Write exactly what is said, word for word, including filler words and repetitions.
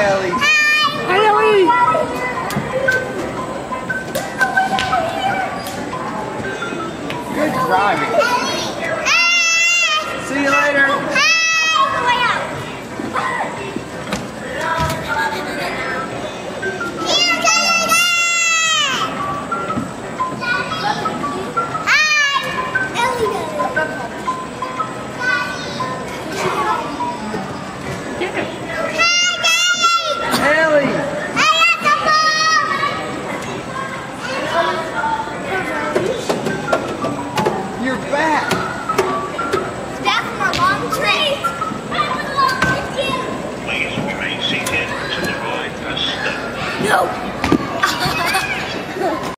Hi, Ellie. Hi, Ellie. Good driving. See you later. Ellie. You're back. Back from our long trip. Please remain seated to avoid a step. No.